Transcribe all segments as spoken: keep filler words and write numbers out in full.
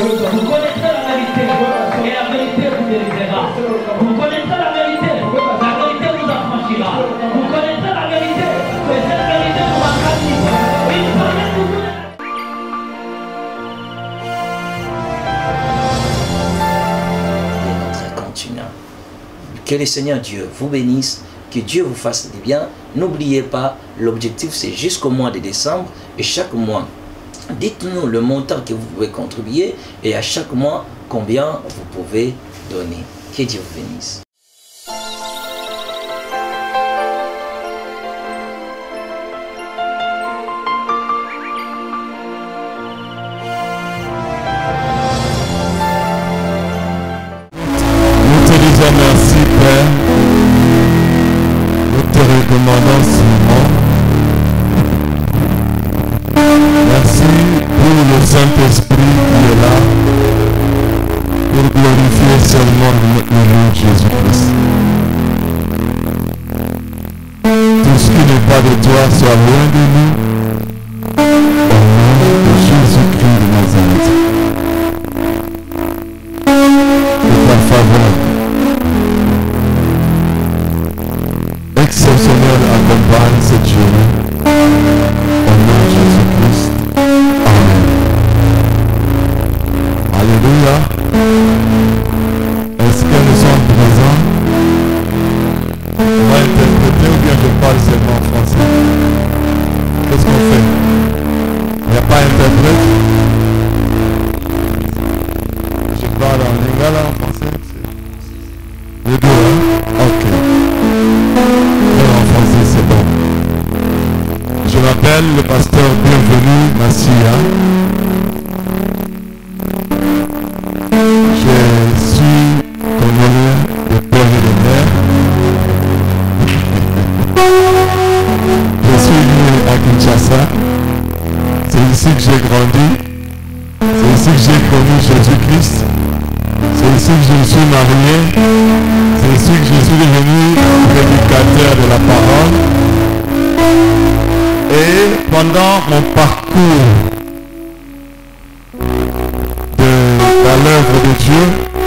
Vous connaîtrez la vérité et la vérité vous délivrera. Vous connaîtrez la vérité, la vérité vous affranchira. Vous connaîtrez la vérité et cette vérité vous accomplira. Une fois que vous Que le Seigneur Dieu vous bénisse, que Dieu vous fasse du bien. N'oubliez pas, l'objectif c'est jusqu'au mois de décembre et chaque mois, dites-nous le montant que vous pouvez contribuer et à chaque mois, combien vous pouvez donner. Que Dieu vous bénisse. Merci Père, nous te recommandons Simon. Merci pour le Saint-Esprit qui est là pour glorifier seulement le nom de Jésus-Christ. Tout ce qui n'est pas de toi soit loin de nous. Au nom de Jésus-Christ de Nazareth. De ta faveur exceptionnel accompagne cette journée. Au nom de Jésus-Christ. Amen. Alléluia. Est-ce que nous sommes présents? On va interpréter ou bien je parle seulement en français? Qu'est-ce qu'on fait? Il n'y a pas d'interprète? Je parle en lingala en français? Les deux, hein? Ok. En français, c'est bon. Je m'appelle le pasteur Bienvenu Massia. Je suis congolais de père et de mère. Je suis né à Kinshasa. C'est ici que j'ai grandi. C'est ici que j'ai connu Jésus-Christ. C'est ici que je suis marié. C'est ici que je suis devenu prédicateur de la parole. Et pendant mon parcours de, dans l'œuvre de Dieu,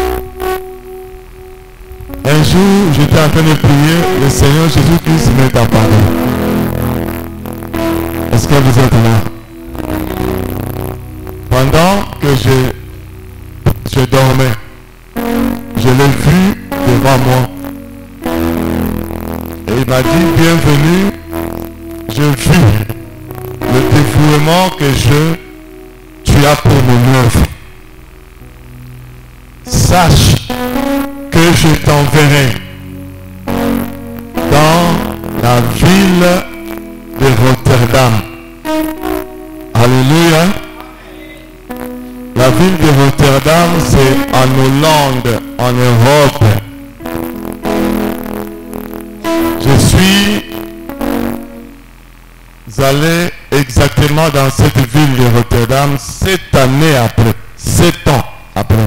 un jour j'étais en train de prier, le Seigneur Jésus-Christ m'est apparu. Est-ce que vous êtes là? Pendant que je, je dormais, je l'ai vu devant moi. Et il m'a dit, bienvenue, je vis le dévouement que je, tu as pour mon œuvre. Sache que je t'enverrai dans la ville de Rotterdam. Alléluia. La ville de Rotterdam, c'est en Hollande, en Europe. Je suis allé exactement dans cette ville de Rotterdam sept années après, sept ans après.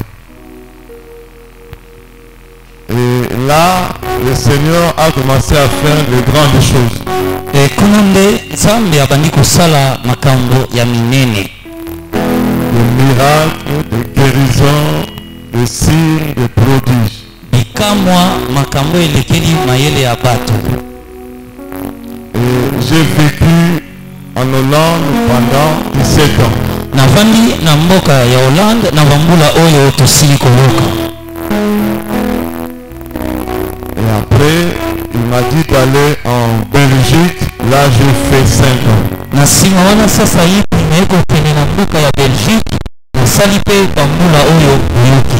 Et là, le Seigneur a commencé à faire de grandes choses. Et comment Zambi abandi kusala makambo ya minene. Des miracles, des guérisons, des signes, des prodiges. Bikamwa makambo elekeli mayele ya bato. Et j'ai vécu en Hollande pendant dix-sept ans. Navandi na mboka ya Hollande na vambula oyo tosili koloka. Et après, il m'a dit d'aller en Belgique. Là, j'ai fait cinq ans. Na sima wana sasa hivi nimeko kwenye na mboka ya Belgique na sali pe vambula oyo yoki.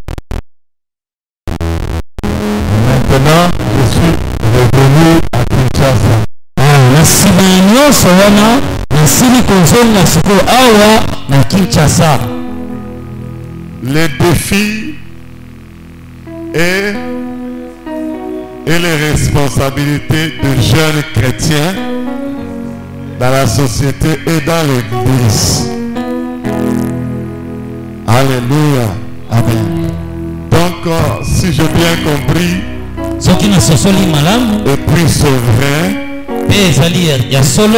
Maintenant, je suis revenu à Kinshasa. Na sima nyonso wana nasili kozonga siko awa na Kinshasa. Les défis et, et les responsabilités de jeunes chrétiens dans la société et dans l'église. Alléluia. Amen. Donc, euh, si j'ai bien compris, soki na sosoli malamu et puis souverain, pe ezali ya solo,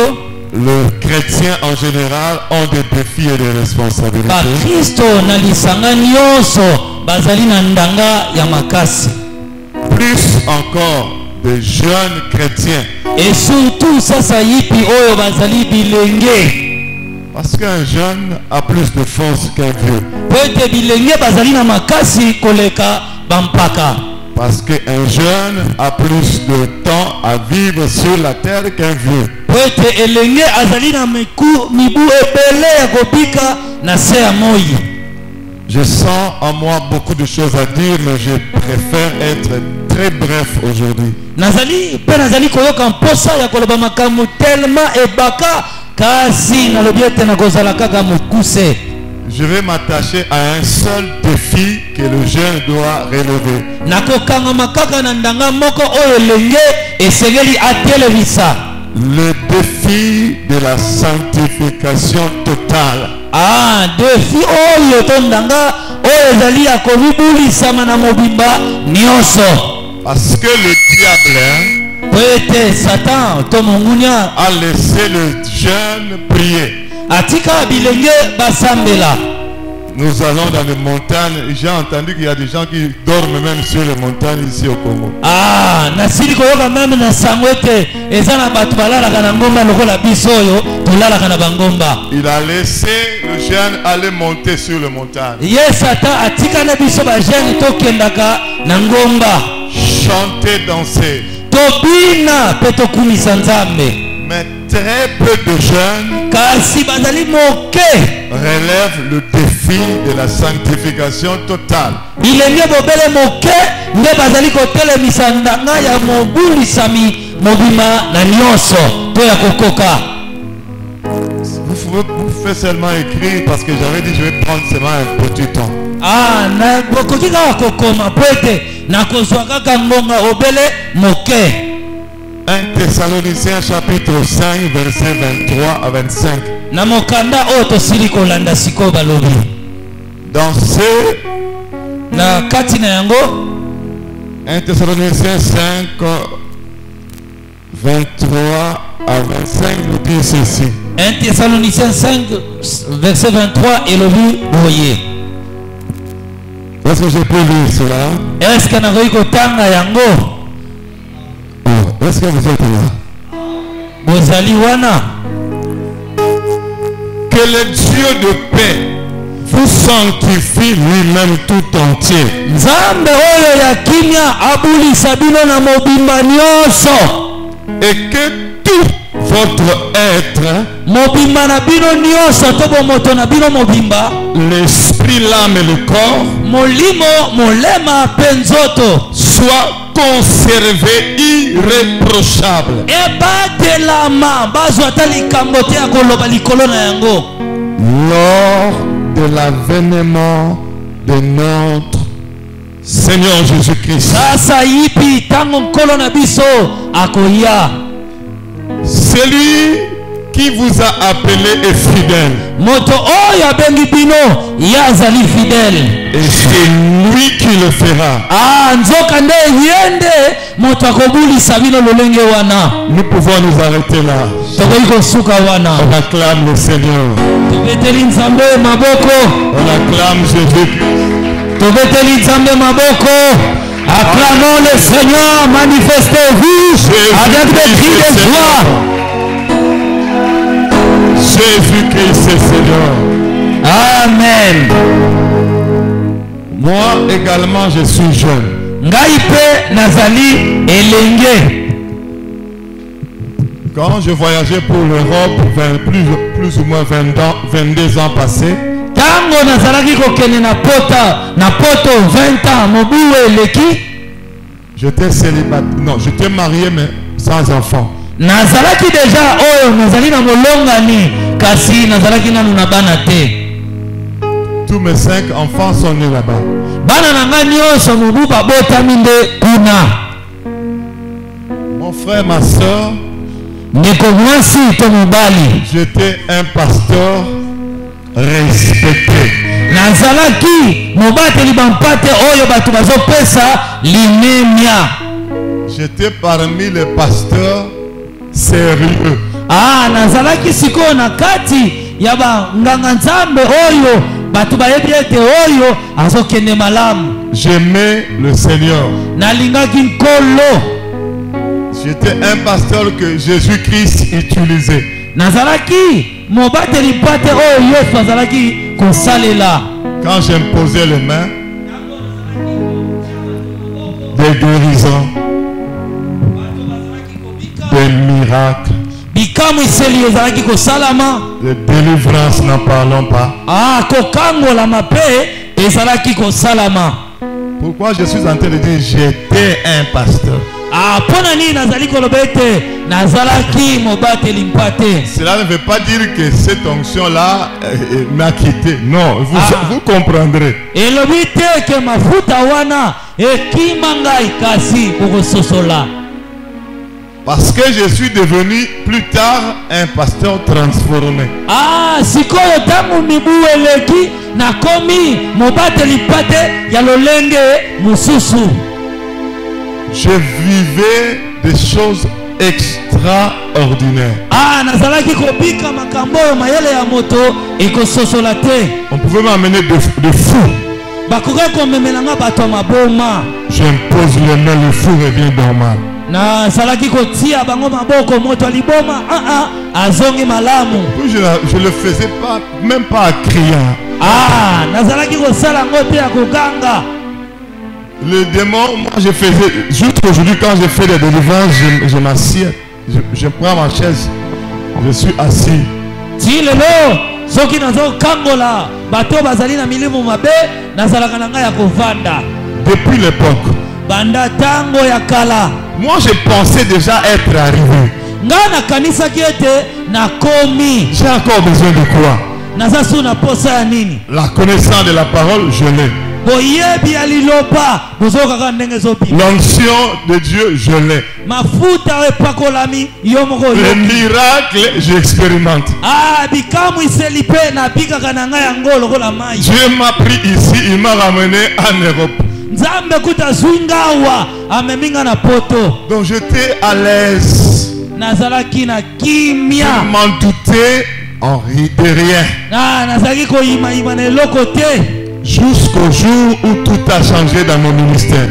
les chrétiens en général ont des défis et des responsabilités. bakristo na lisanga nyonso bazali na ndanga ya makasi. Plus encore des jeunes chrétiens. Et surtout sasa yipi oyo bazali bilenge. Parce qu'un jeune a plus de force qu'un vieux. Pwete bilenge bazali na makasi koleka bampaka. Parce qu'un jeune a plus de temps à vivre sur la terre qu'un vieux. Pwete elenge azali na miku mibu ebele ya kobika na se ya moi. Je sens en moi beaucoup de choses à dire, mais je préfère être très bref aujourd'hui. Nazali pe nazali koyoka mposa ya koloba makambo tellement ebaka kasi nalobi ete nakozala kaka mokuse. Je vais m'attacher à un seul défi que le jeune doit relever. Nakokanga makaka na ndanga moko oyo elenge esengeli atelemisa. Le défi de la sanctification totale. Ah, défi oyo tondanga oyo ezali ya kobibulisama na mobimba nyonso. Parce que le diable Pwete Satan tomongunya a laissé le jeune prier. atika bilenge basambela. Nous allons dans les montagnes. J'ai entendu qu'il y a des gens qui dorment même sur les montagnes ici au Congo. Ah, nasili koyoka meme na sangwete ezana batu balalaka na ngomba lokola biso oyo tolalaka na bangomba. Il a laissé le jeune aller monter sur les montagnes. Ye Satan atika na biso ba jeune tokendaka na ngomba. Chanter, danser. Tobina pe tokumisa Nzambe. Mais très peu de jeunes Kasi bazali moke relèvent le défi de la sanctification totale. bilenge bobele moke nde bazali kotelemisa ndanga ya mobulisami mobima na nyonso to ya kokoka. Vous pouvez, vous pouvez seulement écrire parce que j'avais dit je vais prendre seulement un petit temps. Ah, na bokoki kaka kokoma po ete nakozwa kaka ngonga obele moke. un Thessaloniciens chapitre cinq verset vingt-trois à vingt-cinq. Na mokanda oyo tosili kolanda sikoyo balobi Dans ce na kati na yango un Thessaloniciens cinq vingt-trois à vingt-cinq nous dit ceci. un Thessaloniciens cinq verset vingt-trois elobi boye. Est-ce que je peux lire cela? Est-ce que nakoki kotanga yango? Oh, est-ce que vous êtes là? Bozali wana. Que le Dieu de paix vous sanctifie lui-même tout entier. Nzambe oyo ya kimia abulisa bino na mobimba nyonso. Et que tout votre être, Mobimba na bino nyonso to bomoto na bino mobimba. l'esprit, l'âme et le corps Molimo, molema pe nzoto soit conservé irréprochable ebatelama bazwa ata likambo te ya koloba likolo na yango lors de l'avènement de notre Seigneur Jésus-Christ. sasa yipi ntango nkolo na biso akoya. Celui qui vous a appelé est fidèle. Moto oyo abengi bino ye azali fidèle. Et c'est lui qui le fera. Ah, nzoka nde yende moto akobulisa bino lolenge wana. Nous pouvons nous arrêter là. Tokoki kosuka wana. On acclame le Seigneur. Tobeteli Nzambe maboko. On acclame Jésus. Tobeteli Nzambe maboko. Acclamons le Seigneur, manifestez-vous avec des cris de joie. Jésus-Christ est Seigneur. Amen. Moi également je suis jeune. Ngai pe nazali elenge. Quand je voyageais pour l'Europe, plus, plus ou moins vingt ans, vingt-deux ans passés, Tango nazalaki kokende na pota na poto vingt ans mobu eleki. j'étais célibataire. Non, j'étais marié mais sans enfant. Nazalaki déjà oyo nazali na molongani kasi nazalaki nanu na bana te. Tous mes cinq enfants sont nés là-bas. Bana na nga nyonso mobu babotami nde kuna. Mon frère, ma soeur, Ndeko mwasi to mobali. j'étais un pasteur respecté. Nazalaki mobateli bampate oyo bato bazopesa limemia. J'étais parmi les pasteurs sérieux. Ah, nazalaki sikoyo na kati ya banganga nzambe oyo batu bayebi ete oyo azokende malamu. J'aimais le Seigneur. Nalingaki nkolo. J'étais un pasteur que Jésus-Christ utilisait. Nazalaki mobateli mpate oyo Yesu azalaki kosalela. Quand j'imposais les mains, des guérisons, des miracles, bikamwiseli ezalaki kosalama. de délivrance, n'en parlons pas. Ah, kokangolama pe ezalaki kosalama. Pourquoi je suis en train de dire j'étais un pasteur? Ah, pona nini nazali koloba ete nazalaki mobateli mpate. Cela ne veut pas dire que cette onction-là euh, euh, m'a quitté. Non, vous, Ah. vous comprendrez. Elobi te ke mafuta wana ekima ngai kasi bokososola. Parce que je suis devenu plus tard un pasteur transformé. Ah, sikoyo tangu mibu eleki nakomi mobateli mpate ya lolenge mususu. Je vivais des choses extraordinaires. Ah, nazalaki kobika makambo oyo mayele ya moto ekososola te. On pouvait m'amener de, de fou. Bakoki komemelanga bato ya maboma. J'impose les mains, le fou revient normal. Nazalaki kotia bango maboko moto aliboma. Ah ah, azongi malamu. Puis je ne le faisais pas, même pas en criant. Ah, nazalaki kosala yango te ya koganga. Le démon, moi je faisais, juste aujourd'hui quand je fais des délivrances, je, je m'assieds, je, je prends ma chaise, je suis assis. Ti lelo soki nazo kangola bato bazali na milimo mabe nazalaka na ngai ya kovanda. Depuis l'époque, Banda tango ya kala. moi je pensais déjà être arrivé. Nga nakanisaki ete nakomi. J'ai encore besoin de quoi? Naza su na posa ya nini? La connaissance de la parole, je l'ai. Boyebi ya liloba bozokaka ndenge ezobi. L'onction de Dieu, je l'ai. Mafuta epakolami yo moko Les yo. miracles, j'expérimente. Ah, bikamu iseli pe na bikaka na ngai yango lokola mai. Dieu m'a pris ici, il m'a ramené en Europe. Nzambe kuta zwingawa ameminga na poto. Donc j'étais à l'aise. Nazalaki na Je kimia. m'en doutais en ri- de rien. Ah, nazalaki koyima yima na eloko te. Jusqu'au jour où tout a changé dans mon ministère.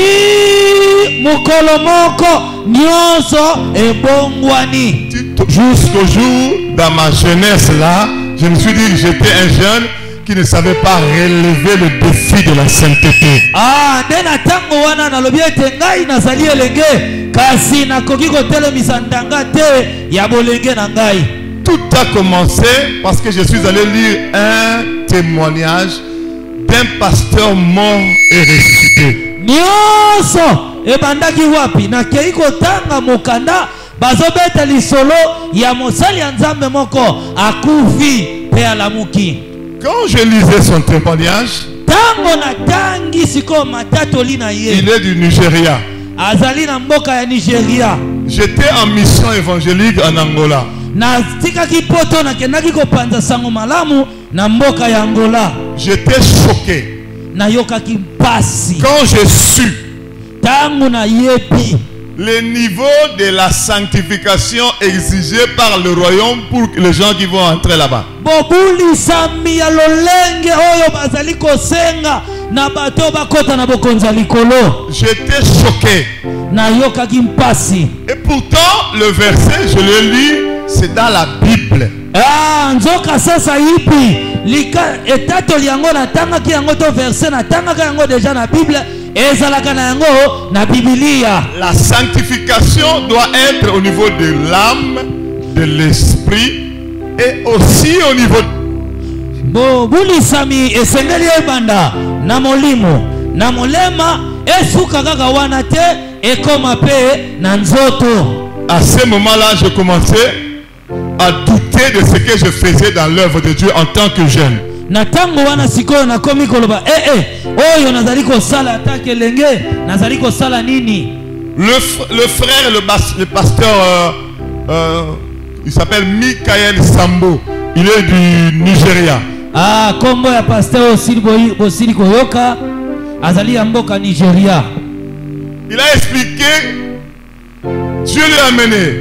Ti mukolo moko nyonso ebongwani. Jusqu'au jour, dans ma jeunesse là, je me suis dit que j'étais un jeune qui ne savait pas relever le défi de la sainteté. Ah, nde na tango wana nalobi ete ngai nazali elenge kasi nakoki kotelemisa ndanga te ya bolenge na ngai. Tout a commencé parce que je suis allé lire un témoignage d'un pasteur mort et ressuscité. Nyonso ebandaki wapi? Nakei kotanga mokanda bazobeta lisolo ya mosali ya nzambe moko akufi pe alamuki. Quand je lisais son témoignage, Tango na tangi siko matatoli na ye. il est du Nigeria. Azali na mboka ya Nigeria. J'étais en mission évangélique en Angola. Na tikaki poto na kendaki kopanza sango malamu na mboka ya Angola. J'étais choqué Na yokaki mpasi. quand j'ai su Tango na yebi. le niveau de la sanctification exigé par le royaume pour les gens qui vont entrer là-bas. Bobulisami ya lolenge oyo bazali kosenga na bato bakota na bokonza likolo. J'étais choqué. Na yokaki mpasi. Et pourtant, le verset, je le lis, c'est dans la Bible. Ah, nzoka sasa ipi lika etatoli yango na tangaki yango to verset na tangaka yango deja na Bible ezalaka na yango na Biblia. La sanctification doit être au niveau de l'âme, de l'esprit et aussi au niveau Bo bulisami esengeli ebanda na molimo na molema esuka kaka wana te ekoma pe na nzoto. À ce moment-là, je commençais à douter de ce que je faisais dans l'œuvre de Dieu en tant que jeune. Na tango wana sikoyo nakomi koloba eh eh oyo nazali kosala atake lenge nazali kosala nini. Le, fr- le frère, le, bas- le pasteur, euh, euh, il s'appelle Michael Sambo. Il est du Nigeria. Ah, kombo ya pasteur osili boyi- bosili koyoka azali ya mboka Nigeria. Il a expliqué, Dieu l'a amené.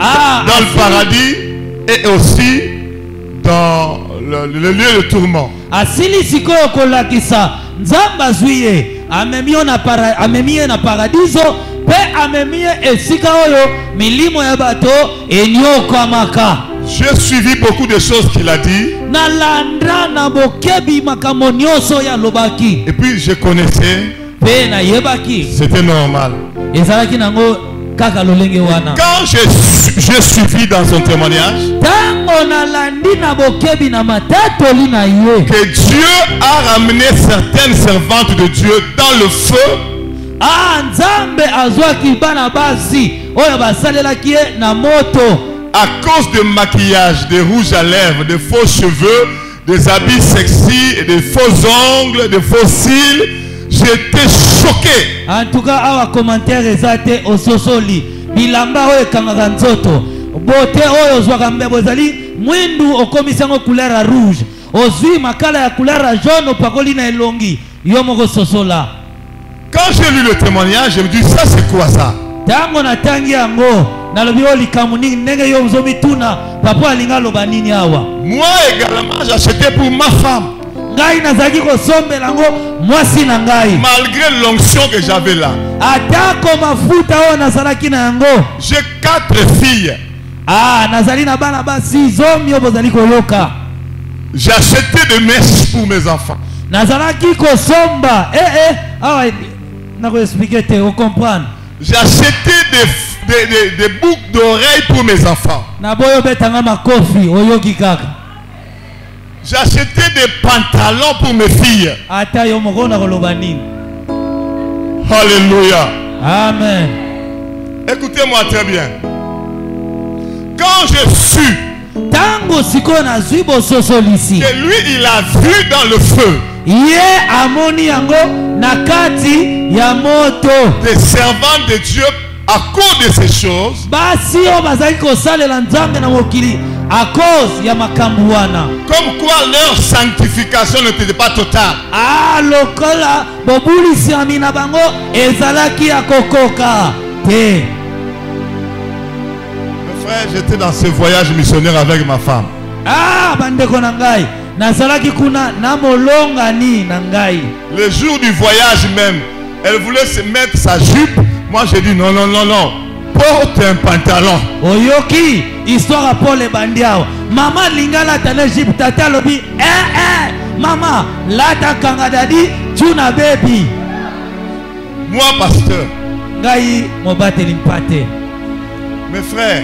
Ah, dans le paradis et aussi dans le, le lieu de tourment. asili sikoyo kolakisa nzambe azwi ye amemi yo na para, amemi ye na paradiso pe amemi ye esika oyo milimo ya bato enyokwamaka. J'ai suivi beaucoup de choses qu'il a dit. Nalandra na bokebi makambo nyonso ya lobaki Et puis je connaissais. pe na yebaki C'était normal. ezalaki nango kaka lolenge wana. Quand j'ai suivi dans son témoignage Tango nalandi na bokebi na matatoli na ye que Dieu a ramené certaines servantes de Dieu dans le feu. Ah, nzambe azwaki bana basi oyo basalelaki ye na moto À cause de maquillage, de rouge à lèvres, de faux cheveux, des habits sexy, et des faux ongles, de faux cils, j'étais choqué. en tout cas awa commentaire eza te ososoli bilamba oyo ekangaka nzoto bote oyo ozwaka mbebo ezali mwindu okomisi yango couleur ya rouge ozwi makala ya couleur ya jaune opakoli na elongi yo moko sosola. Quand j'ai lu le témoignage, je me dis, ça c'est quoi ça? Tango natangi yango nalobi oyo likambo nini ndenge yo ozomituna papa alinga aloba nini awa. Moi également, j'achetais pour ma femme. Ngai nazalaki kosombela yango mwasi na ngai. Malgré l'onction que j'avais là. Atako mafuta oyo nazalaki na yango. J'ai quatre filles. Ah, nazali na bana basi zomi oyo bozali koyoka. J'ai acheté des mèches pour mes enfants. Nazalaki kosomba. Eh eh, awa nako expliquer te, o comprendre. J'ai acheté des, des, des, des boucles d'oreilles pour mes enfants. Na boyo betanga makofi oyoki kaka. J'ai acheté des pantalons pour mes filles. Ata yo moko na koloba nini. Alléluia. Amen. Écoutez-moi très bien. Quand j'ai su Tango siko na zwi bososolisi. que lui il a vu dans le feu Ye amoni yango na kati ya moto. des servants de Dieu à cause de ces choses, Basi o bazali kosalela nzambe na mokili a cause ya makambo wana. comme quoi leur sanctification n'était pas totale. Ah, lokola bobulisi ami na bango ezalaki ya kokoka te. Mes frères, j'étais dans ce voyage missionnaire avec ma femme. Ah, bandeko na ngai nazalaki kuna na molongani na ngai. Le jour du voyage même, elle voulait se mettre sa jupe. Moi j'ai dit non, non, non, non. Porte un pantalon. Oyoki histoire à Paul Bandiao. Mama lingala tane Egypte tata lobi eh eh mama lata kangadadi tuna baby. Moi pasteur. Ngai mobate limpate. Mes frères,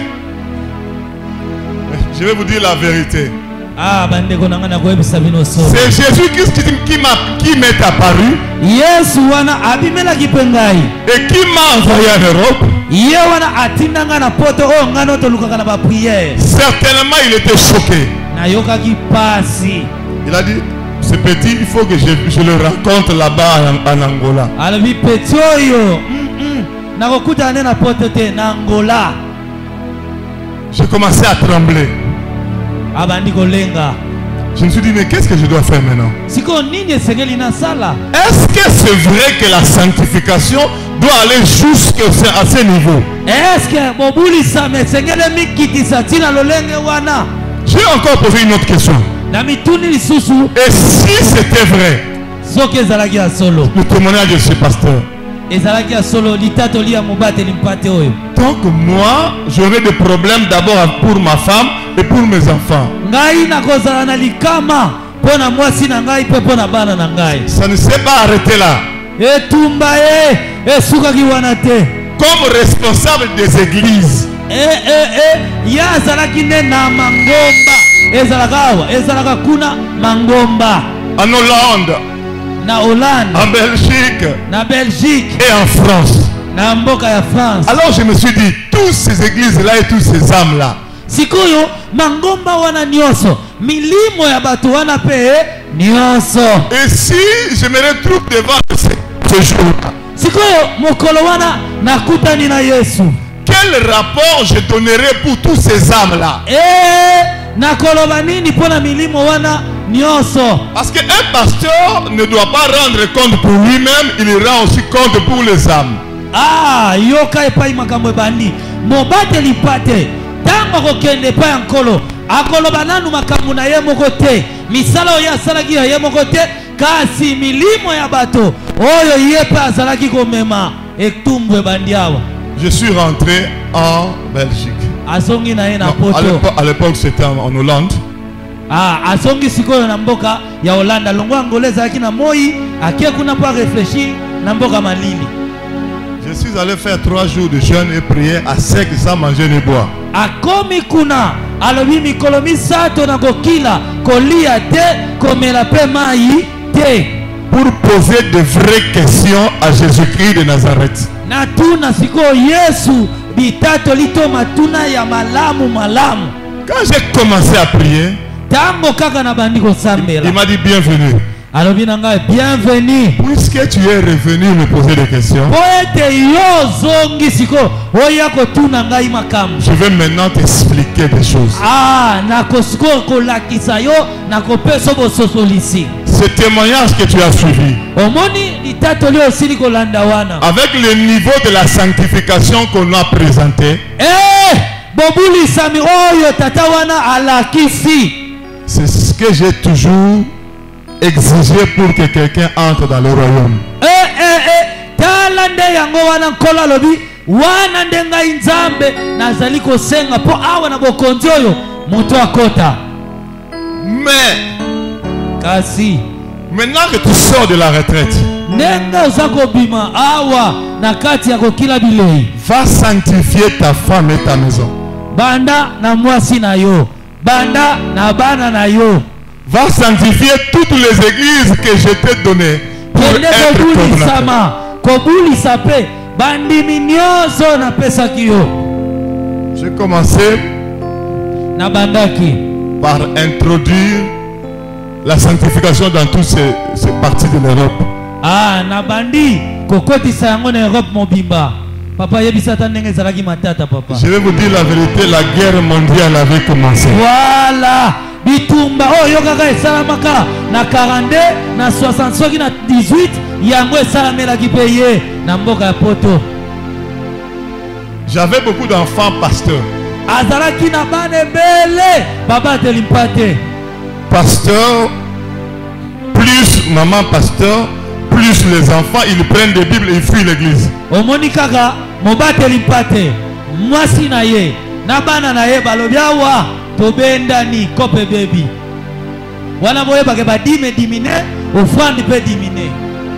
je vais vous dire la vérité. Ah, bandeko nanga na koyebisa bino so. C'est Jésus-Christ qui, qui m'a qui m'est apparu Yesu wana abimela kipengai. et qui m'a envoyé en Europe. Ye wana atindanga na poto o ngano to lukaka na ba prière. Certainement il était choqué. Na yoka ki pasi. Il a dit, ce petit, il faut que je, je le rencontre là-bas en, en Angola. Alabi petioyo. Mm mm. Na kokuta na poto te na Angola. J'ai commencé à trembler. Abandi kolenga. Je me suis dit, mais qu'est-ce que je dois faire maintenant? Siko nini esengeli na sala? Est-ce que c'est vrai que la sanctification doit aller jusqu'à ce niveau? Est-ce que bobuli sa mesengeli mikitisa tina lolenge wana? J'ai encore posé une autre question. Na mituni lisusu. Et si c'était vrai, Soki ezalaki ya solo. le témoignage de ce pasteur, Ezalaki ya solo litato liya mobate limpate oyo. donc moi, j'aurais des problèmes d'abord pour ma femme et pour mes enfants. Ngai na kozala na likama pona mwasi na ngai pe pona bana na ngai. Ça ne s'est pas arrêté là. Etumba e esukaki wana te. Comme responsable des églises, Eh eh eh ya azalaki nde na mangomba. Ezalaka awa ezalaka kuna mangomba. en Hollande, Na Hollande, en Belgique na Belgique, et en France. na mboka ya France. Alors je me suis dit, toutes ces églises-là et tous ces âmes-là, Sikoyo mangomba wana nyonso, milimo ya bato wana pe nyonso. et si je me retrouve devant ce, ce jour-là, Sikoyo mokolo wana nakutani na Yesu. quel rapport je donnerai pour tous ces âmes-là? Eh, nakoloba nini pona milimo wana nyonso? Parce qu'un pasteur ne doit pas rendre compte pour lui-même, il rend aussi compte pour les âmes. Ah, yoka epai makambo ebandi. Mobate lipate. ntango kokende pa ya nkolo akoloba nanu makambo na ye moko te misala oyo asalaki ya ye moko te kasi milimo ya bato oyo ye mpe azalaki komema etumbu ebandi awa. Je suis rentré en Belgique. Azongi na ye na Non, à poto. l'époque- à l'époque, c'était en, en Hollande. Ah, azongi sikoyo na mboka ya Hollande longwa ngoleza ezalaki na moi akie kuna mpo réfléchir na mboka malili. Je suis allé faire trois jours de jeûne et prière à sec sans manger ni boire. Akomi kuna alobi mikolo misato na kokila kolia te komela pe mai te Pour poser de vraies questions à Jésus-Christ de Nazareth. na tuna sikoyo Yesu bitato lito matuna ya malamu malamu. Quand j'ai commencé à prier, Tango kaka na bandi il kosambela m'a dit bienvenue. alobi na ngai bienvenue Puisque tu es revenu me poser des questions, po ete yo zongi sikoyo oya kotuna ngai makambo. je vais maintenant t'expliquer des choses. Ah, nakosiko kolakisa yo nakopesa bososolisi. Ce témoignage que tu as suivi, Omoni litato lio osili kolanda wana. avec le niveau de la sanctification qu'on a présenté, Eh, bobulisami oyo tata wana alakisi. c'est ce que j'ai toujours exigé pour que quelqu'un entre dans le royaume. Eh, eh, eh, tala nde yango wana nkolo alobi wana nde ngai nzambe nazali kosenga po awa na bokonzi oyo moto akota. Mais Kasi maintenant que tu sors de la retraite, ndenge oza kobima awa na kati ya kokila bilei, va sanctifier ta femme et ta maison. banda na mwasi na yo, banda na bana na yo, Va sanctifier toutes les églises que je t'ai données pour kende être coordonnateur. kobulisama kobulisa mpe bandimi nyonso napesaki yo. J'ai commencé Na bandaki par introduire la sanctification dans toutes ces, ces parties de l'Europe. ah, na bandi kokotisa yango na Europe mobimba. Papa yebisa ata ndenge ezalaki matata papa. Je vais vous dire la vérité, la guerre mondiale avait commencé. Voilà bitumba oyo kaka esalamaka na quarante-deux na soixante soki na dix-huit yango esalamelaki mpe ye na mboka ya poto. J'avais beaucoup d'enfants pasteurs. Azalaki na bana ebele babateli mpate. Pasteur, plus maman pasteur, plus les enfants, ils prennent des Bibles et ils fuient l'église. Omoni kaka mobateli mpate mwasi na ye na bana na ye balobi awa tobendani kope bebi wana boyebake badime dimine ofrande mpe dimine.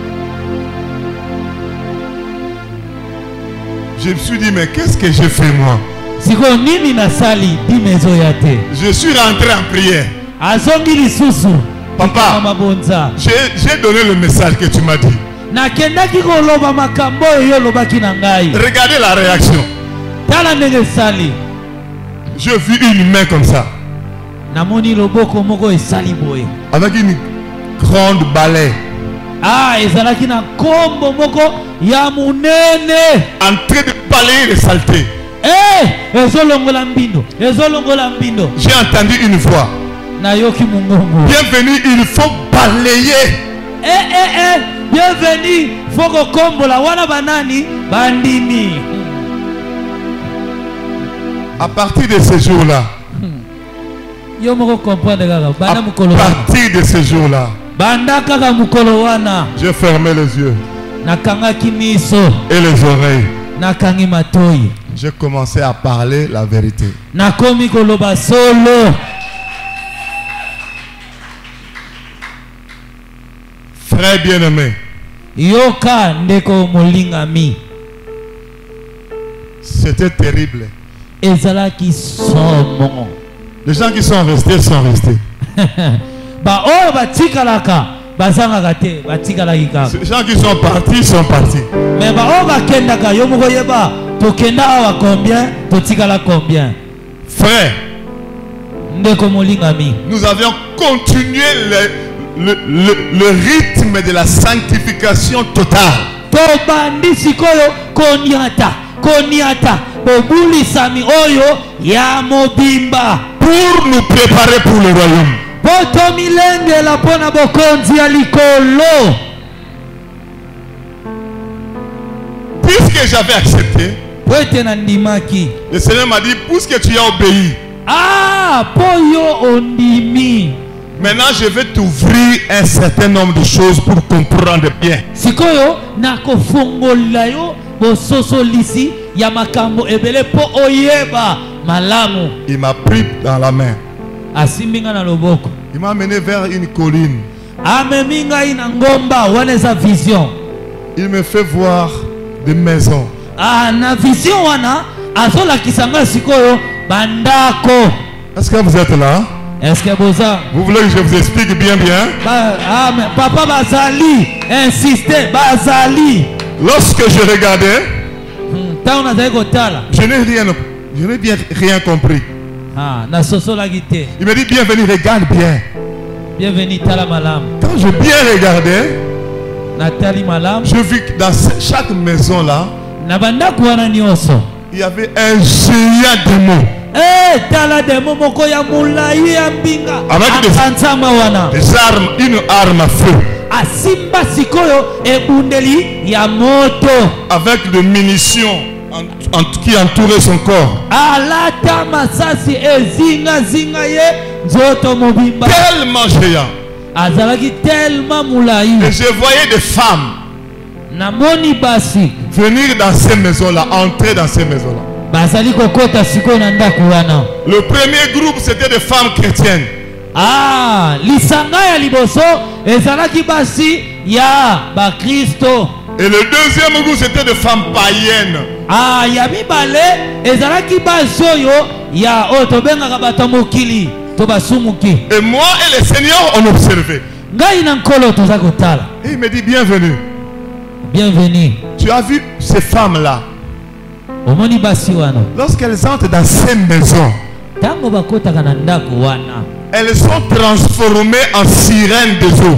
Je me suis dit, mais qu'est-ce que j'ai fait moi? Siko nini nasali dime ezoya te. Je suis rentré en prière. Azongi lisusu Papa, mabonza j'ai j'ai donné le message que tu m'as dit. nakendaki koloba makambo oyo yo olobaki na ngai. Regardez la réaction. Tala ndenge esali. J'ai vu une main comme ça, Namoni loboko moko esali boye. avec une grande balai, Ah, ezalaki na kombo moko ya munene. en train de balayer les saletés. Eh, ezolongola mbindo, ezolongola mbindo. J'ai entendu une voix. Nayoki mungongo. Bienvenue, il faut balayer. Eh, eh, eh, bienvenue. Foko kombola wana banani bandimi. À partir de ce jour-là, Yo moko comprendre kaka à banda mukolo wana. partir de ce jour-là, Banda kaka mukolo wana. j'ai fermé les yeux Nakangaki miso, et les oreilles. nakangi matoi. J'ai commencé à parler la vérité. Nakomi koloba solo. Frère bien-aimé, Yoka ndeko molingami. c'était terrible. Ezalaki somo. Les gens qui sont restés sont restés. Ba oyo batikalaka bazangaka te batikalaki kaka. Les gens qui sont partis sont partis. Mais ba oyo bakendaka yo moko yeba tokenda awa combien totikala combien. Frère, Ndeko molingami. nous avions continué le, le, le, le rythme de la sanctification totale. Tobandi sikoyo koniata koniata bobulisami oyo ya mobimba. Pour nous préparer pour le royaume. Poto milengela pona bokonzi ya likolo. Puisque j'avais accepté, Poete na ndimaki. Le Seigneur m'a dit, puisque tu as obéi, Ah, poyo ondimi. maintenant je vais t'ouvrir un certain nombre de choses pour comprendre bien. Sikoyo nakofongola yo bososo lisi ya makambo ebele po oyeba malamu. Il m'a pris dans la main. Asimbinga na loboko. Il m'a mené vers une colline. Ameminga ina ngomba wana eza vision. Il me fait voir des maisons. Ah, na vision wana azola kisanga sikoyo bandako. Est-ce que vous êtes là? Est-ce que boza? Vous voulez que je vous explique bien bien? Ba, ah, mais papa Bazali insistait Bazali. Lorsque je regardais, Hmm, ta ona zaiko tala. je n'ai rien, je n'ai bien rien compris. Ah, na soso la guité. Il me dit, bienvenue, regarde bien. Bienvenue tala malam. Quand j'ai bien regardé, Natali malam. je vis que dans chaque maison là, Na bandako wana nyoso. il y avait un géant démon. Eh, tala demo moko ya mulai ya mbinga. Avec des- Akansama wana. Des armes, une arme à feu, Asimba sikoyo ebundeli ya moto. avec des munitions en- en- qui entouraient son corps. Alata masasi ezinga zinga ye nzoto mobimba. Tellement géant. Azalaki tellement mulai. Et je voyais des femmes Namoni basi. venir dans ces maisons-là, entrer dans ces maisons-là. Bazali kokota sikoyo na ndako wana. Le premier groupe, c'était des femmes chrétiennes. Ah, lisanga ya liboso ezalaki basi ya bakristo. Et le deuxième groupe, c'était des femmes païennes. Ah, ya mibale ezalaki basi oyo ya oyo tobengaka bato ya mokili to basumuki. Et moi et le Seigneur, on observait. Ngai na nkolo toza kotala. Et il me dit, bienvenue. Bienvenue. Tu as vu ces femmes-là, Omoni basi wana. lorsqu'elles entrent dans ces maisons, Tango bakotaka na ndako wana. elles sont transformées en sirènes des eaux.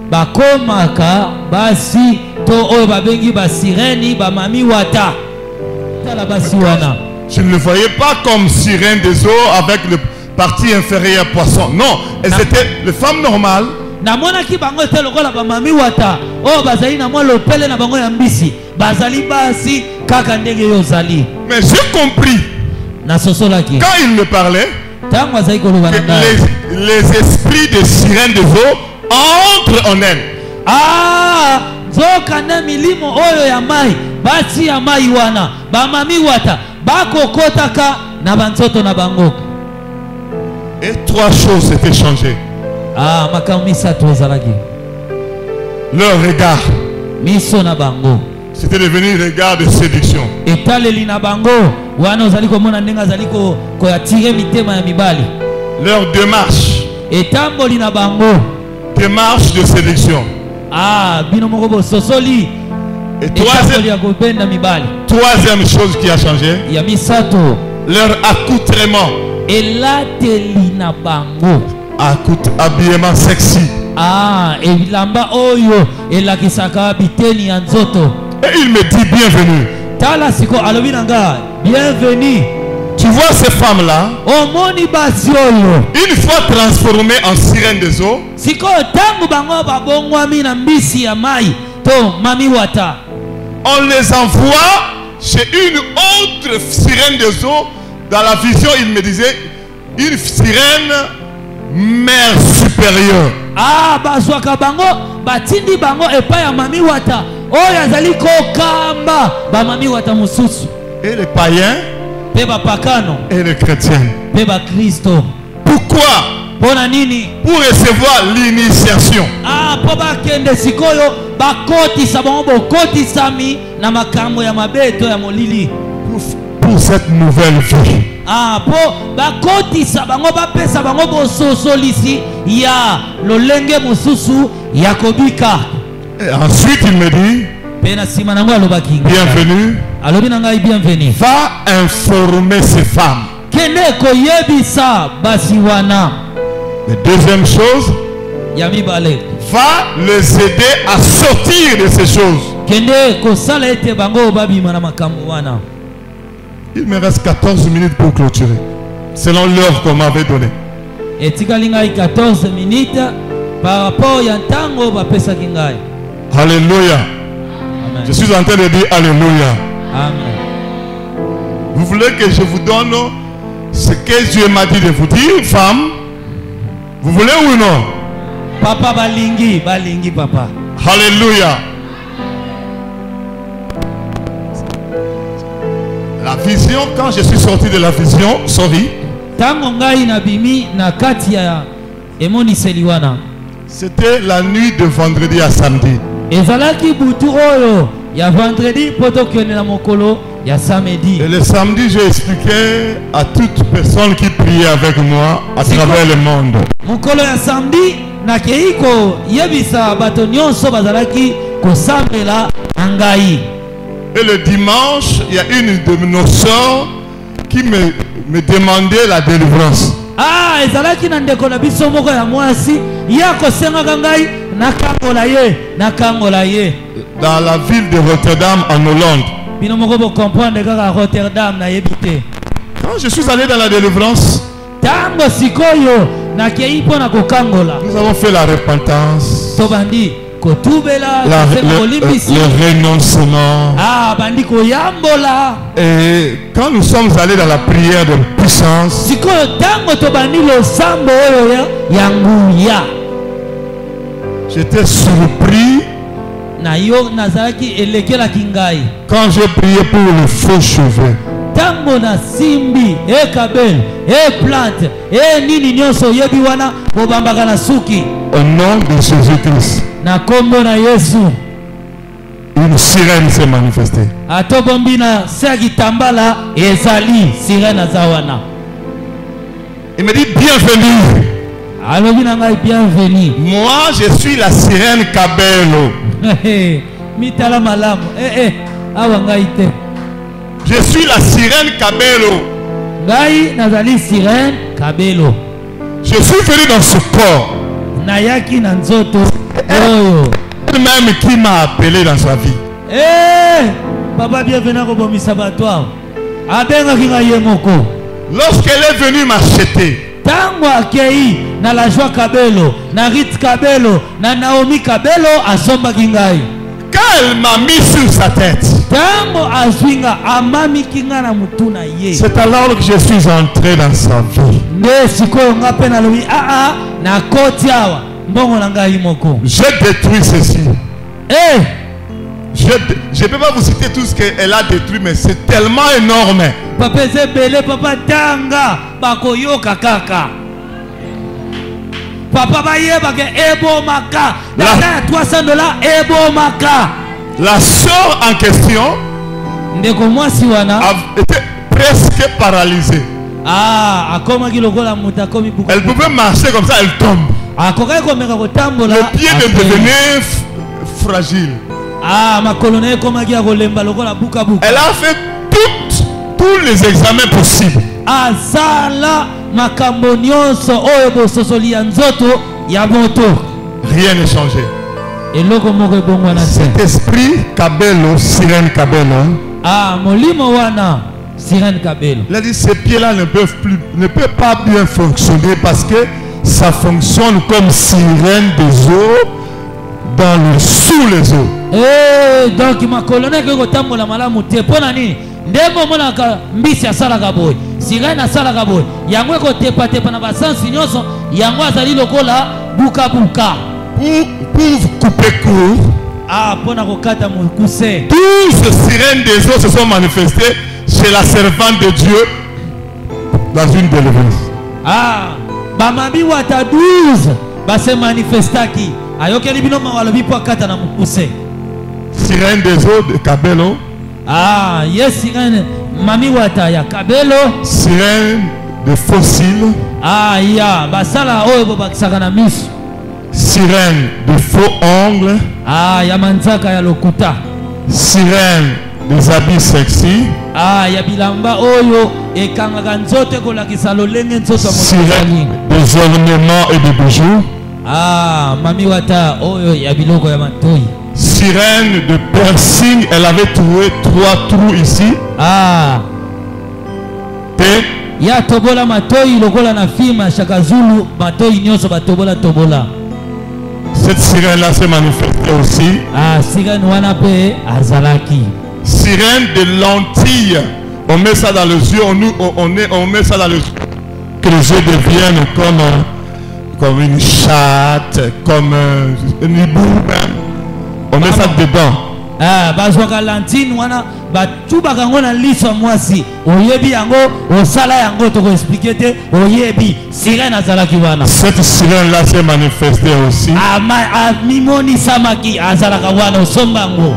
Bakomaka basi to oyo babengi basireni bamami wata. Tala basi wana. Je ne les voyais pas comme sirènes des eaux avec le partie inférieure poisson. Non, elles étaient les femmes normales. Namonaki bango te lokola bamami wata oyo bazali na mwa lopele na bango ya mbisi bazali basi kaka ndenge yo ozali. Mais j'ai compris, Nasosolaki quand il me parlait, ntango azali koloba que na ngai. les, les esprits des sirènes des eaux entrent en elles. Ah, nzoka na milimo oyo ya mai basi ya mai wana bamami wata bakokotaka na banzoto na bango. Et trois choses s'étaient changées. Ah, makambo misato ezalaki. Leur regard, Miso na bango c'était devenu un regard de séduction. etaleli na bango wana ozali komona ndenge azali ko- koyatire mitema ya mibali. Leur démarche, Etamboli na bango. démarche de séduction. Ah, bino moko bososoli Et etamboli troisième, ya kobenda mibali. troisième chose qui a changé, Ya misato leur accoutrement, elateli na bango. accout- habillement sexy. Ah, elamba oyo elakisaka biteni ya nzoto. Et il me dit bienvenue. Tala siko alobi na nga bienvenue. Tu vois ces femmes-là, Omoni basi oyo une fois transformées en sirènes des eaux, siko tangu bango babongwami na mbisi ya mai to mami wata. on les envoie chez une autre sirène des eaux. Dans la vision, il me disait une sirène mère supérieure. Ah, bazwaka bango batindi bango epai ya mami wata oyo azali kokamba bamami wata mosusu Et les païens mpe bapakano et les chrétiens. mpe bakristo. Pourquoi? Mpo na nini? Pour recevoir l'initiation. Ah, mpo bakende sikoyo bakotisa bango bokotisami na makambo ya mabe to ya molili. Pour, pour cette nouvelle vie. Ah, mpo bakotisa bango bapesa bango bososolisi ya lolenge mosusu ya kobika. Et ensuite, il me dit Mpe na nsima nango alobaki ngai. bienvenue. Alobi na ngai bienvenue. Va informer ces femmes. Kende koyebisa basi wana. La deuxième chose, Ya mibale. va les aider à sortir de ces choses. Kende kosala ete bango babima na makambo wana. Il me reste quatorze minutes pour clôturer, selon l'heure qu'on m'avait donnée. Etikali ngai quatorze minutes par rapport ya ntango bapesaki ngai. Alléluia. Amen. Je suis en train de dire Alléluia. Amen. Vous voulez que je vous donne ce que Dieu m'a dit de vous dire, femme? Vous voulez ou non? Papa balingi, balingi papa. Alléluia. La vision, quand je suis sorti de la vision, sorry. Tango ngai na bimi na kati ya emoni seliwana. C'était la nuit de vendredi à samedi. Ezalaki butu oyo ya vendredi poto kende na mokolo ya samedi. Et le samedi, j'ai expliqué à toute personne qui priait avec moi à travers le monde. Mokolo ya samedi na keiko yebisa bato nyonso bazalaki kosambela ngai. Et le dimanche, il y a une de nos sœurs qui me, me demandait la délivrance. Ah, ezalaki na ndeko na biso moko ya mwasi ya kosengaka ngai nakangola ye nakangola ye dans la ville de Rotterdam en Hollande. bino moko bo comprendre kaka Rotterdam na yebite. Quand je suis allé dans la délivrance, tango sikoyo na kei pona kokangola nous avons fait la repentance, tobandi kotubela la, le, le, le renoncement. Ah, bandi koyambola. Et quand nous sommes allés dans la prière de puissance, sikoyo tango tobandi lo sambo oyo ya nguya, j'étais surpris na yo nazalaki elekelaki ngai quand j'ai prié pour le faux cheveux. tango na simbi e kabel e plante e nini nyonso yebi wana bobambaka na suki Au nom de Jésus-Christ, na kombo na Yesu une sirène s'est manifestée. atobombi na se ya kitambala ezali sirene aza wana. Il me dit bienvenue. alobi na ngai bienvenue. Moi, je suis la sirène Kabelo. mitala malamu eh eh awa ngai te. Je suis la sirène Kabelo. ngai nazali sirene kabelo. Je suis venu dans ce corps. nayaki na nzoto oyo Même qui m'a appelé dans sa vie. eh papa bienvenue akobomisa bato awa abengaki ngai ye moko. Lorsqu'elle est venue m'acheter, tango akei na la joie kabelo na Rit kabelo na Naomi kabelo asombaki ngai. quand elle m'a mis sur sa tête, tango azwinga amamiki nga na mutu na ye. c'est alors que je suis entré dans sa vie. nde sikoyo nga mpe nalobi aa nakoti awa mbongo na ngai moko. J'ai détruit ceci. eh Je ne peux pas vous citer tout ce qu'elle a détruit, mais c'est tellement énorme. papa eza ebele papa tanga bakoyoka kaka papa bayebaka ebomaka La- lata ya trois cents dollars ebomaka. La sœur en question ndeko mwasi wana a été presque paralysée. ah akomaki lokola moto akomi buka. Elle pouvait marcher comme ça, elle tombe. akokaki komeka kotambola. Le pied apeli. devenait f- fragile. ah makolo na ye ekomaki ya kolemba lokola bukabuka. Elle a fait toutes, tous les examens possibles. azala makambo nyonso oyo bososoli ya nzoto ya moto. Rien n'est changé. eloko moko ebongwana te. Cet esprit Kabelo, sirène Kabelo, ah molimo wana sirene kabelo. il a dit ces pieds-là ne peuvent plus, ne peuvent pas bien fonctionner parce que ça fonctionne comme sirène des eaux dans le sous les eaux. Eh, donc makolo na ekoki kotambola malamu te mpo na nini ndenge omonaka mbisi asalaka boye sirene asalaka boye yango ekotepatepa na basansi nyonso yango azali lokola bukabuka. Pour, pour couper court, ah mpo na kokata mokuse. tous ces sirènes des eaux se sont manifestées chez la servante de Dieu dans une délivrance. ah bamami wata douze base manifestaki ayokeli bino mawalobi mpo akata na mokuse. Sirène des eaux de Kabelo, ah ye sirene mami wata ya kabelo. sirène de fossiles, ah ya basala oyo bobakisaka na miso. sirène de faux ongles, ah ya manzaka ya lokuta. sirène des habits sexy, ah ya bilamba oyo ekangaka nzoto ekolakisa lolenge nzoto ya moto sirène azali. des ornements et des bijoux, ah mami wata oyo ya biloko ya matoi. sirène de piercing, elle avait trouvé trois trous ici. ah Et ya tobola matoi lokola na filme ya Shaka Zulu matoi nyonso batobola tobola. cette sirène-là s'est manifestée aussi. ah sirene wana pe azalaki. Sirène de lentilles On met ça dans les yeux, on, nous, on, on, est, on met ça dans les yeux, que les yeux deviennent comme, comme une chatte, comme un hibou même. On met ça dedans. Ah, bazwaka lantine wana batuba kango na liso mwasi oyebi yango osala yango to expliquer te oyebi sirène azalaki wana. Cette sirène là s'est manifestée aussi. Ah, ma mimoni samaki azalaka wana osombango.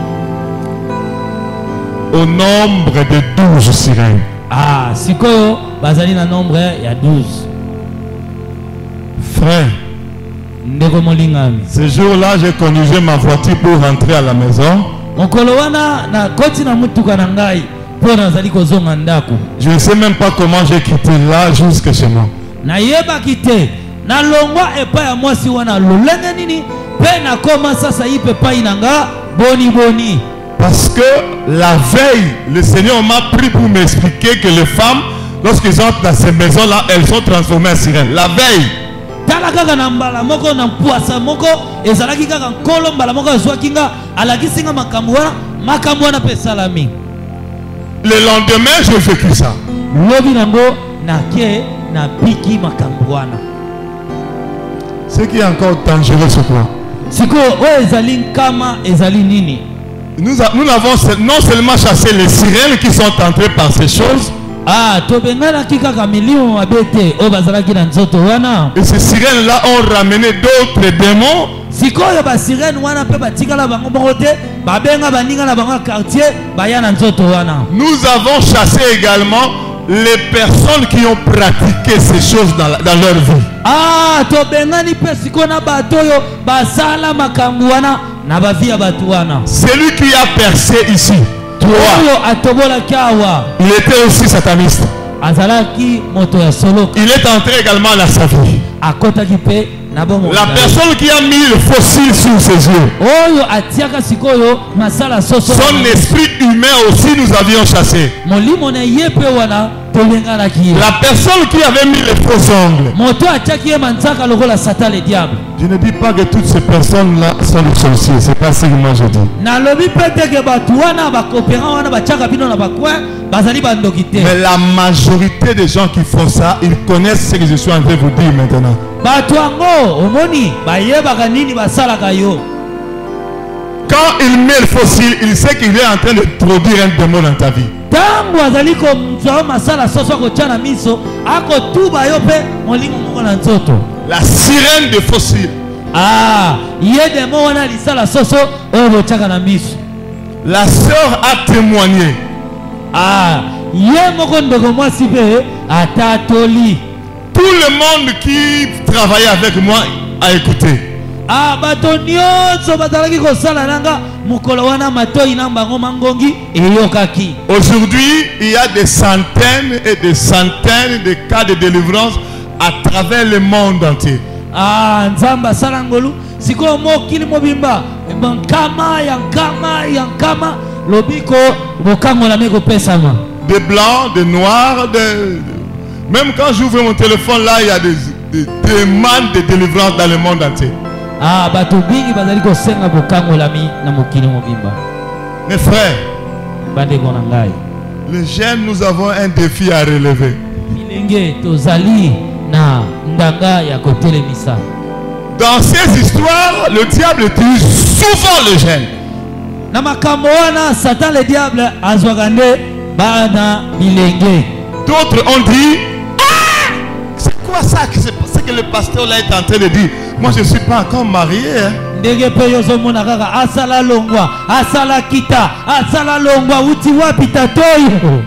Au nombre de douze sirènes. Ah, sikoyo bazali na nombre ya douze. Frère, ndeko molingami. Ce jour-là, j'ai conduisé ma voiture pour rentrer à la maison. Mokolo wana na koti na mutuka na ngai po nazali kozonga ndako. Je ne sais même pas comment j'ai quitté là jusque chez moi. Na yeba kite na longwa epa ya mwasi wana lolenge nini pe na koma sasa ipe pai nanga boni boni. Parce que la veille, le Seigneur m'a pris pour m'expliquer que les femmes, lorsqu'ils entrent dans ces maisons-là, elles sont transformées en sirènes. La veille. Tala kaka na mbala moko na mpuasa moko ezalaki kaka nkolo mbala moko azwaki nga alakisi nga makambo wana makambo wana pe salami. Le lendemain, j'ai vécu ça. Lobi nango na ke na piki makambo wana. Ce qui est encore dangereux ce plan. Siko o ezali nkama ezali nini? Nous, a, nous avons non seulement chassé les sirènes qui sont entrées par ces choses. Ah, tobengana kika milio abete o bazalaki na nzoto wana. Et ces sirènes-là ont ramené d'autres démons. Sikoyo ba sirène wana pe batikala bango bongote, babenga baninga na bango quartier, baya na nzoto wana. Nous avons chassé également les personnes qui ont pratiqué ces choses dans, la, dans leur vie. Ah, tobengani pe sikona batoyo basala makambo wana na bavia batu wana. Celui qui a percé ici. Il était aussi sataniste. Il est entré également dans sa vie. La personne qui a mis le fossile sur ses yeux, son esprit humain aussi nous avions chassé. La personne qui avait mis les faux ongles. Je ne dis pas que toutes ces personnes-là sont des sorciers. C'est pas ce que moi je dis. Mais la majorité des gens qui font ça, ils connaissent ce que je suis en train de vous dire maintenant. Quand il met le fossile, il sait qu'il est en train de produire un démon dans ta vie. La sirène de fossile. Ah, la sœur a témoigné. Ah, tout le monde qui travaillait avec moi a écouté. Ah, aujourd'hui, il y a des centaines et des centaines de cas de délivrance à travers le monde entier. Ah, nzamba salangolu siko mokili mobimba bankama yankama yankama lobiko bokango na meko pesama. Des blancs, des noirs, de... même quand j'ouvre mon téléphone là, il y a des, des demandes de délivrance dans le monde entier. Ah, bato bingi bazali ko senga bokango lami na mokili mobimba. Mes frères, bande konangai. Les jeunes, nous avons un défi à relever. Milenge tozali na ndanga ya kotelemisa. Dans ces histoires, le diable utilise souvent les jeunes. Na makambo wana Satan le diable azwagande bana milenge. D'autres ont dit, ah, c'est quoi ça que, c'est que le pasteur là est en train de dire? Moi je ne suis pas encore marié. Hein. Ndege pe yozomona kaka asala longwa, asala kita, asala longwa uti wapi tatoyo.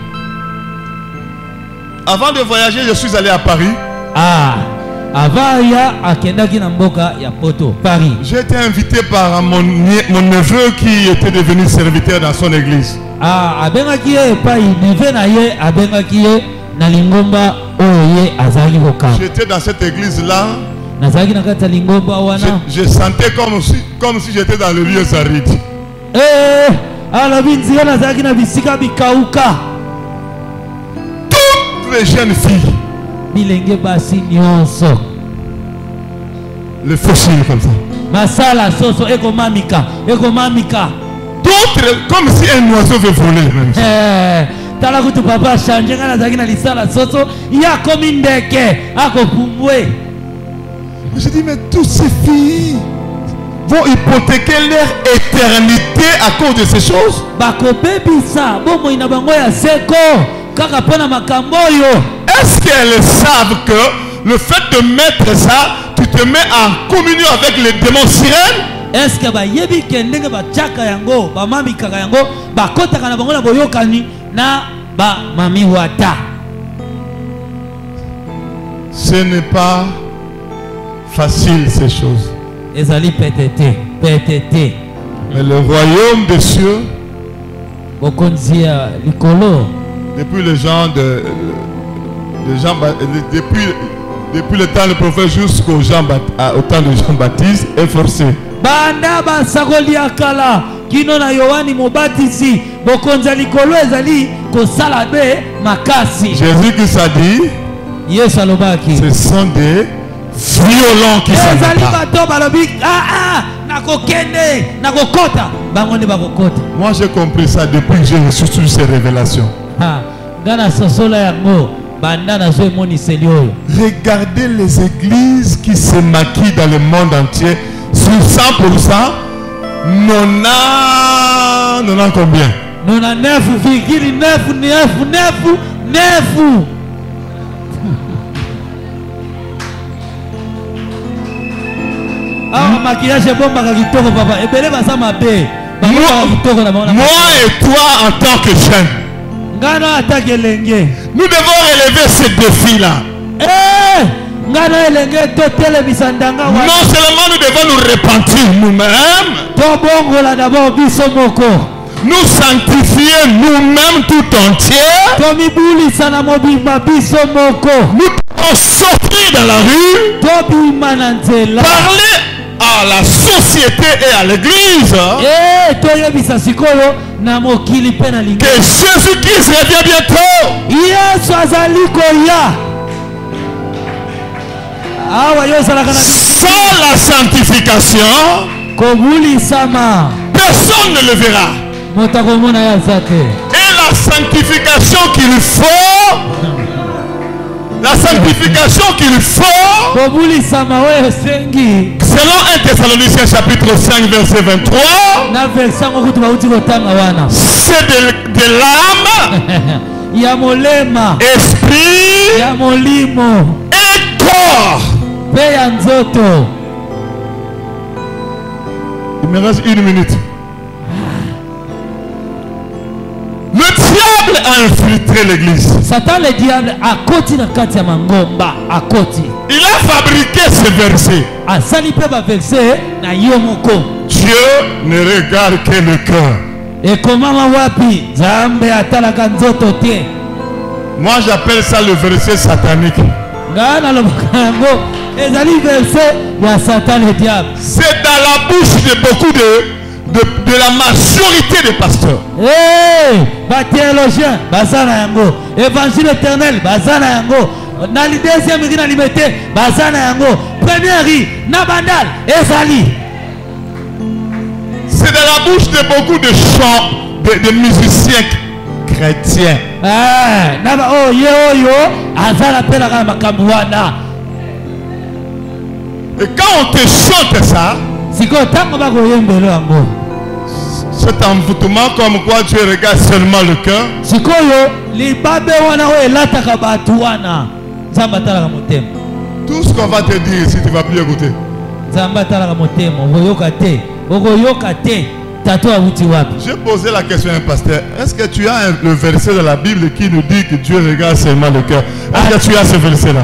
Avant de voyager, je suis allé à Paris. Ah, avant ya akendaki na mboka ya Poto, Paris. J'ai été invité par mon, mon neveu qui était devenu serviteur dans son église. Ah, abengaki ye pai neve na ye abengaki ye na lingomba oyo ye azali kokamba. J'étais dans cette église là. Nazaki na kata lingomba wana. Je, je sentais comme si comme si j'étais dans le lieu aride. Eh, ala binzika nazaki na bisika bikauka. Toutes les jeunes filles. Bilenge basi nyonso. Le fossile comme ça. Masala soso eko mamika, eko mamika. D'autres comme si un oiseau veut voler même. Eh, tala kutu papa change ngana zaki na lisala soso ya komi ndeke akopumbwe. Je dis, mais toutes ces filles vont hypothéquer leur éternité à cause de ces choses. Est-ce qu'elles savent que le fait de mettre ça, tu te mets en communion avec les démons sirènes? Est-ce que ba yebi kendenge ba chaka yango ba mami kaka yango ba kota kana bango na boyokani na ba mami wata? Ce n'est pas facile ces choses. Ezali pétété, pétété. Mais le royaume des cieux, bokonzia likolo, depuis les gens de, de Jean, depuis depuis le temps du prophète jusqu'au Jean, au temps de Jean-Baptiste, est forcé. Banda ba sakoli akala kino na Yohani Mobatizi bokonza likolo ezali ko salabe makasi. Jésus qui s'a dit, yes alobaki, ce sont des violents qui s'en vont. Moi j'ai compris ça depuis que j'ai reçu toutes ces révélations. Regardez les églises qui se maquillent dans le monde entier. Sur cent pour cent, non a, non a combien? quatre-vingt-dix-neuf virgule neuf neuf neuf neuf. Ah, maquillage est bon, papa. Moi et toi en tant que jeunes, nous devons relever ce défi-là. Non seulement nous devons nous repentir nous-mêmes, nous sanctifier nous-mêmes tout entier, nous devons sortir dans la rue, parler à la société et à l'église que Jésus-Christ revient bientôt. Sans la sanctification, personne ne le verra. Et la sanctification qu'il faut, la sanctification qu'il faut, selon un Thessaloniciens chapitre cinq verset vingt-trois, c'est de, de l'âme, esprit et corps. Il me reste une minute. Le diable a infiltré l'église. Satan le diable a continué à mangomba à côté. Il a fabriqué ce verset. A salipé ba verset na yomoko. Dieu ne regarde que le cœur. Et comment wapi zambe atala kanzoto tie. Moi j'appelle ça le verset satanique. Ngana lo kango ezali verset ya Satan le diable. C'est dans la bouche de beaucoup de De, de la majorité des pasteurs. Hey, ba théologien, bazana yango, évangile éternel, bazana yango, na li deuxième ri na limité, bazana yango, première ri na bandal, ezali. C'est dans la bouche de beaucoup de chants, de, de musiciens chrétiens. Ah, na ba oh yo yo, azala pela ka makambo wana. Et quand on te chante ça, siko tango ba ko yembelo yango. Cet envoûtement comme quoi tu regardes seulement le cœur. Tout ce qu'on va te dire si tu ne vas plus écouter. J'ai posé la question à un pasteur. Est-ce que tu as un, le verset de la Bible qui nous dit que Dieu regarde seulement le cœur? Est-ce que tu as ce verset-là?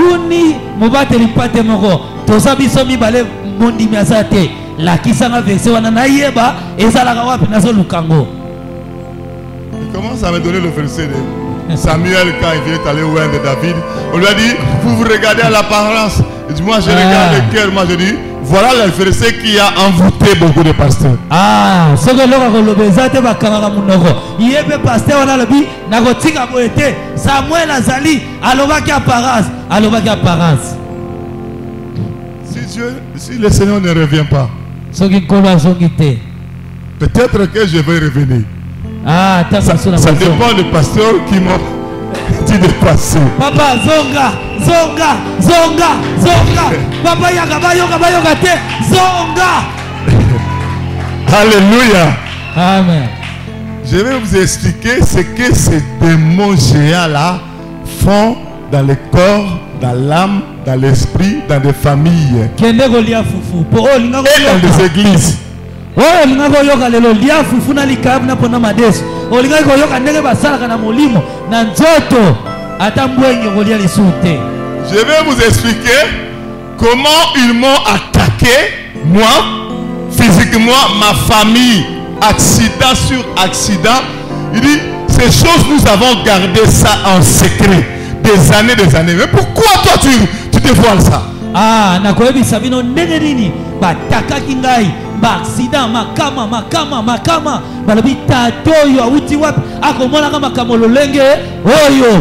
La kisanga verset wana na yeba ezalaka wapi nazo lukango. Il commence à me donner le verset de Samuel quand il vient aller oindre David. On lui a dit, vous vous regardez à l'apparence. Il dit, moi je regarde le cœur. Moi je dis, voilà le verset qui a envoûté beaucoup de pasteurs. Ah, ce que l'on a lobezate bakanga munoko. Yebe pasteur wana lobi na kotika boete Samuel azali alobaki apparence, alobaki apparence. Si Dieu, si le Seigneur ne revient pas, peut-être que je vais revenir. Ah, t'as Ça, passé la ça maison. dépend du pasteur qui m'a dit de passer. Papa, zonga, zonga, zonga, zonga. Papa, yaga, bayoga, bayoga, te, zonga. Alléluia. Amen. Je vais vous expliquer ce que ces démons géants-là font dans le corps, dans l'âme, dans l'esprit, dans des familles Kende golia fufu. Po o linga et dans goyoka. des églises. Oh linga goyoka lelo lia fufu na likab na pona madeso. O linga goyoka ndenge basala na molimo na nzoto. Ata mbwenye golia lisute. Je vais vous expliquer comment ils m'ont attaqué, moi, physiquement, ma famille, accident sur accident. Il dit, ces choses, nous avons gardé ça en secret. Des années, des années. Mais pourquoi toi, tu, tu dévoiles ça? Ah, nakoyebisa bino ndenge nini batakaki ngai ba accident makama makama makama balobi tato oyo awuti wapi akomonaka makambo lolenge oyo.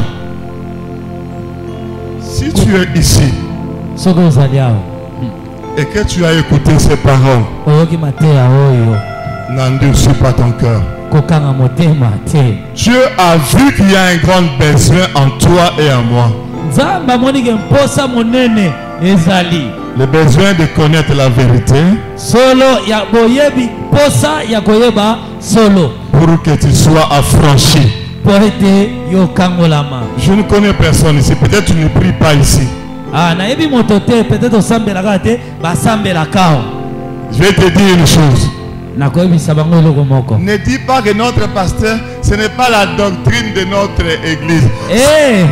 Si tu es ici Soki ozali awa et que tu as écouté ces paroles, oyoki mateya oyo n'endurcis pas ton cœur. kokanga motema te. Dieu a vu qu'il y a un grand besoin en toi et en moi. Nzambe amonike mposa monene ezali Le besoin de connaître la vérité solo ya boyebi mposa ya koyeba solo pour que tu sois affranchi. po ete yokangolama. Je ne connais personne ici. Peut-être tu ne pries pas ici. Ah, nayebi moto te peut-être osambelaka te basambelaka o. Je vais te dire une chose. Nakoyebisa bango eloko moko. Ne dis pas que notre pasteur, ce n'est pas la doctrine de notre église. Eh,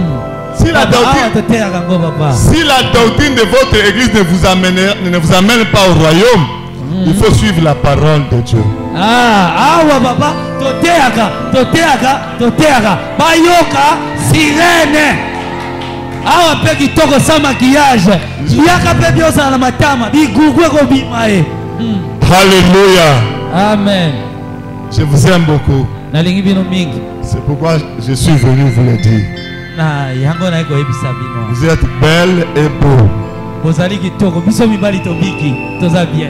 Si la papa, awa doctrine, toteyaka ngo papa. si la doctrine de votre église ne vous amène, ne vous amène pas au royaume, il faut suivre la parole de Dieu. Ah, awa papa toteyaka toteyaka toteyaka bayoka sirene. Awa pe kitoko sa maquillage yaka pe biosala na matama bigugwe kobima e. Alléluia. Amen. Je vous aime beaucoup. Nalingi bino mingi C'est pourquoi je suis venu vous le dire. na yango na koyebisa bino. Vous êtes belle et beau. Bozali kitoko biso mibali tobiki toza bien.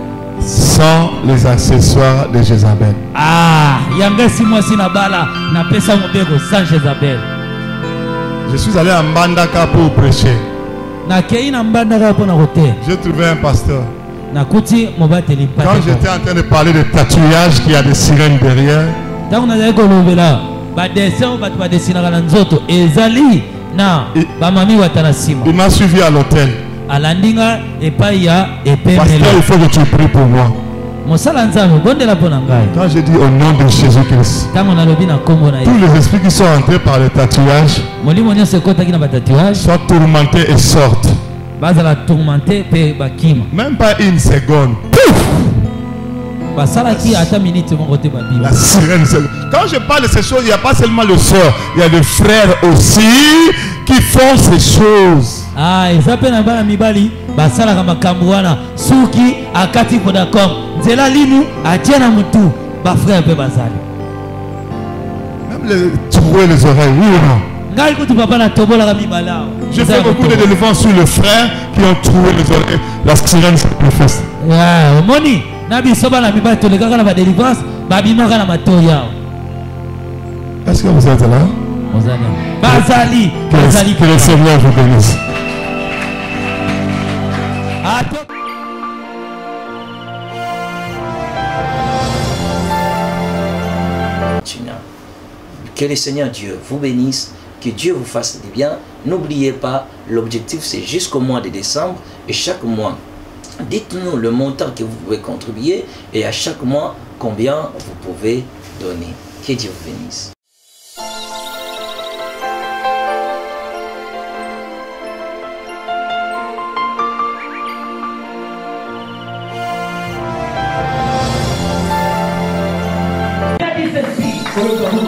Sans les accessoires de Jézabel. Ah, yanga si mwasi na bala na pesa mobeko sans Jezabel. Je suis allé à Mbandaka pour prêcher. Na kei na mbandaka po na kote. J'ai trouvé un pasteur. Na kuti mobateli Quand pate. j'étais en train de parler de tatouage, qu'il y a des sirènes derrière, Tango na zali kolobela ba dessin ba ba dessinaka na nzoto ezali na Et- ba mami watana sima. il m'a suivi à l'hôtel. Alandinga epai ya Pasteur, epemelo. il faut que tu pries pour moi. Mosala nzambe bondela po na ngai. Quand j'ai dit au nom de Jésus-Christ, Tango na lobi na kombo na ye. tous les esprits qui sont entrés par le tatouage Molimo nyonso ekotaki na batatuage soient tourmentés et sortent. bazala tourmenté pe bakima. Même pas une seconde. Basalaki ata minute moko te babima. La sirène, c'est... Quand je parle de ces choses, il n'y a pas seulement le sœur, il y a des frères aussi qui font ces choses. Ah, eza pe na bana mibali basalaka makambo wana suki akati Vodacom nzela linu atie na mutu bafrère pe bazali. Même les trouer les oreilles, oui ou non? Ngai kutu papa na tobolaka mibali awa. J'ai fait beaucoup de délivrances sur les frères qui ont trouvé les oreilles. La sirène se manifeste. Yeah, omoni na biso bana mibali tolekaka na badelivrance babimaka na matoi awa. Est-ce que vous êtes là? Ozali bazali Que bazali le, que le Seigneur vous bénisse. Ato- Que le Seigneur Dieu vous bénisse, que Dieu vous fasse du bien. N'oubliez pas, l'objectif c'est jusqu'au mois de décembre et chaque mois, dites-nous le montant que vous pouvez contribuer et à chaque mois, combien vous pouvez donner. Que Dieu vous bénisse. Il a dit ceci.